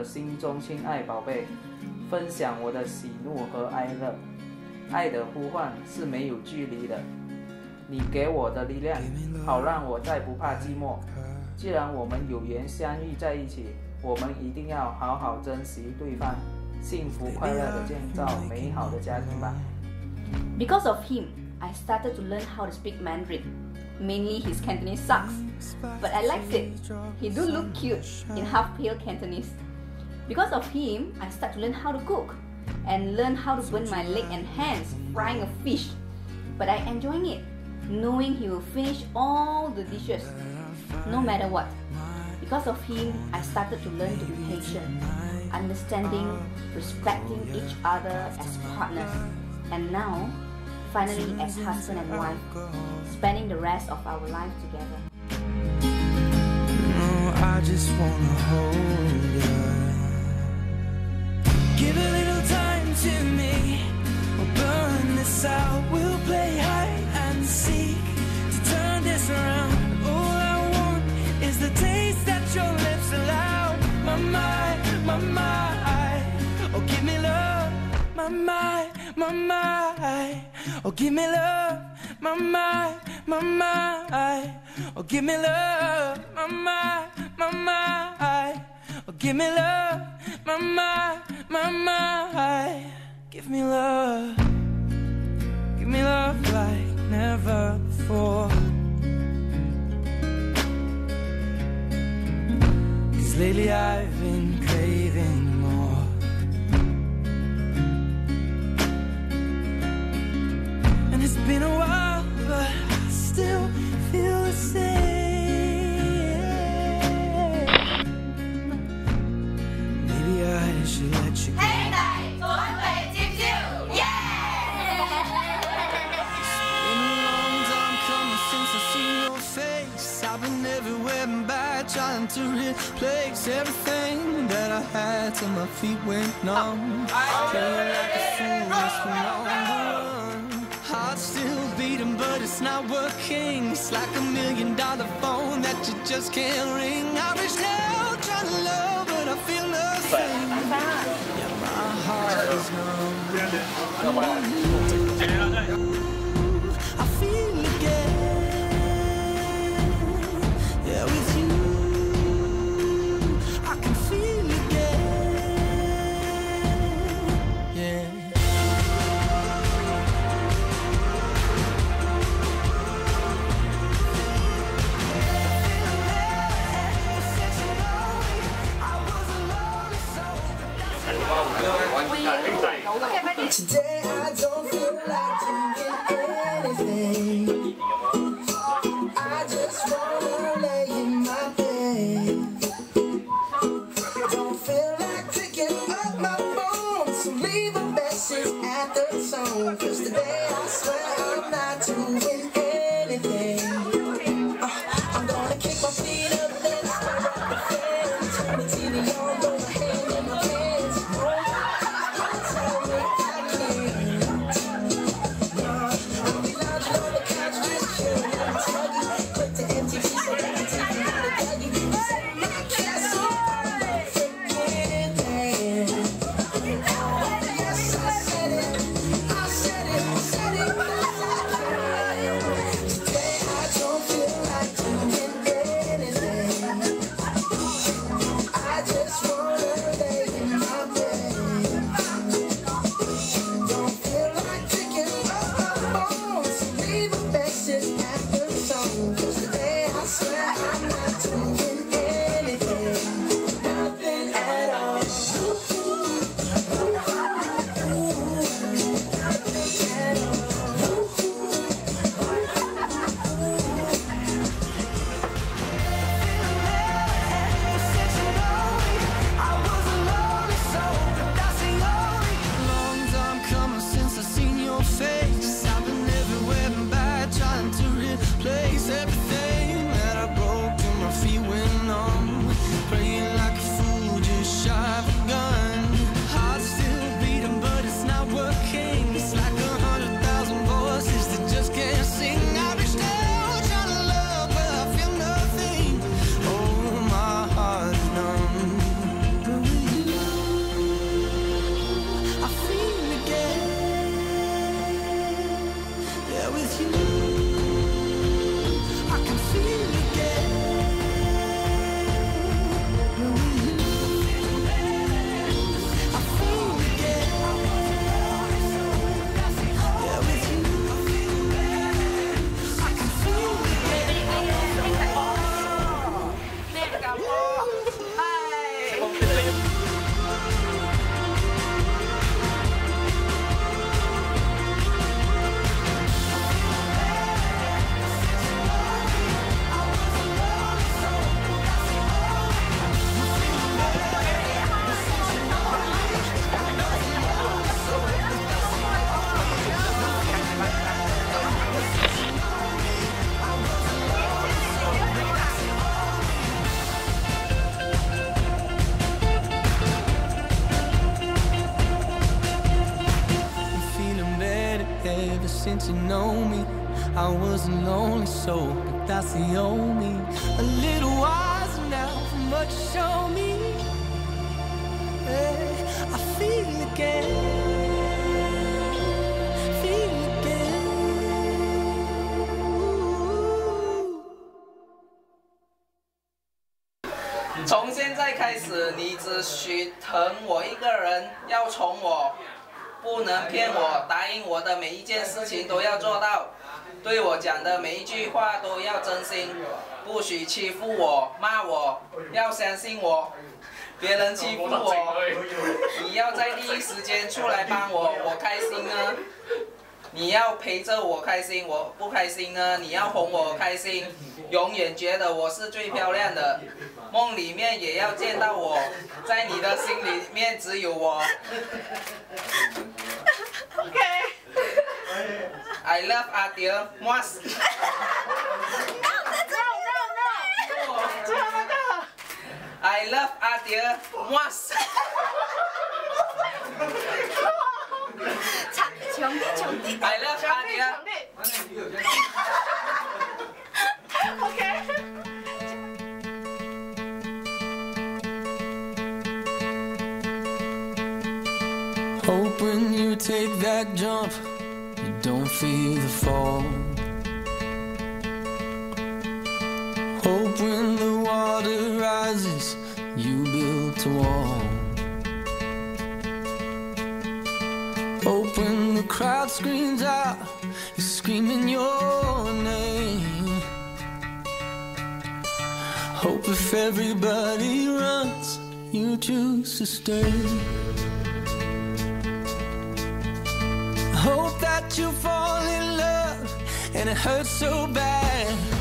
的心中亲爱宝贝，分享我的喜怒和哀乐。爱的呼唤是没有距离的，你给我的力量，好让我再不怕寂寞。既然我们有缘相遇在一起，我们一定要好好珍惜对方，幸福快乐的建造美好的家庭吧。 Because of him, I started to learn how to speak Mandarin. Mainly his Cantonese sucks, but I liked it. He do look cute in half-pale Cantonese. Because of him, I started to learn how to cook and learn how to burn my leg and hands frying a fish. But I enjoying it, knowing he will finish all the dishes, no matter what. Because of him, I started to learn to be patient, understanding, respecting each other as partners, and now, finally as husband and wife, spending the rest of our life together. I just wanna hold you. Give a little time to me. We'll burn this out. We'll play hide and seek to turn this around. All I want is the taste that your lips allow. My mind, oh give me love. My mind, oh give me love. My mind, oh give me love. My mind, oh give me love. My mind, give me love. Give me love like never before. 'Cause lately I've been craving more. And it's been a while, but I still feel the same. Maybe I should let you go. Hey, night, Tuấn về chim chiu, yeah! It's been a long time coming since I've seen your face. I've been everywhere and back, trying to replace everything that I had till my feet went numb. Feeling like a fool, it's been on the run. Heart's still beating, but it's not working. It's like $1 million phone that you just can't ring. I reach out, trying to love, but I feel nothing. Yeah, my heart is numb. I feel again. Yeah, with you, I can feel again. Yeah. Today I don't feel like doing anything. I just wanna lay in my bed. Don't feel like picking up my phone, so leave a message at the tone. 'Cause today I swear I'm not doing anything. I'm gonna kick my feet up and stare at the fan. Turn the TV on, throw my hand in my pants. Tell me I can't. I'll be lounging on the couch just chilling and tugging. Click the MTV so they can take me out of Dougie. Set my castle on the freaking land. Yes, I said it. I said it. Said it. since you know me. I wasn't lonely, so but that's the only. A little wiser now from what you show me. Yeah, I feel again, feel again. Ooh. 从现在开始，你只许疼我一个人，要宠我，不能骗我，答应我的每一件事情都要做到，对我讲的每一句话都要真心，不许欺负我、骂我，要相信我。别人欺负我，你要在第一时间出来帮我，我开心呢。你要陪着我开心，我不开心呢。你要哄我开心，永远觉得我是最漂亮的。梦里面也要见到我，在你的心里面只有我。 OK。 I love Adele Moss。 最后那个。 I love Adele Moss。 兄弟。 I love Adele。 OK。 Hope when you take that jump, you don't feel the fall. Hope when the water rises, you build a wall. Hope when the crowd screams out, you're screaming your name. Hope if everybody runs, you choose to stay. Hope that you fall in love and it hurts so bad.